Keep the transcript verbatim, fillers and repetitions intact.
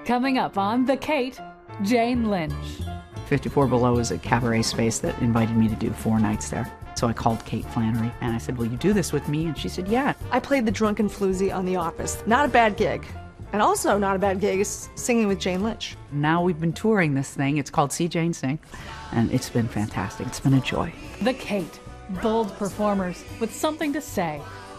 Coming up on The Kate, Jane Lynch. fifty-four Below is a cabaret space that invited me to do four nights there. So I called Kate Flannery and I said, will you do this with me? And she said, yeah. I played the drunken floozy on The Office. Not a bad gig. And also not a bad gig is singing with Jane Lynch. Now we've been touring this thing. It's called See Jane Sing. And it's been fantastic. It's been a joy. The Kate, bold performers with something to say.